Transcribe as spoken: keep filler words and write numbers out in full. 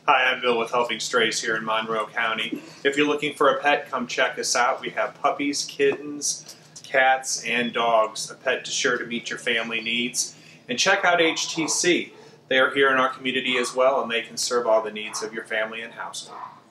Hi, I'm Bill with Helping Strays here in Monroe County. If you're looking for a pet, come check us out. We have puppies, kittens, cats, and dogs. A pet is sure to meet your family needs. And check out H T C. They are here in our community as well, and they can serve all the needs of your family and household.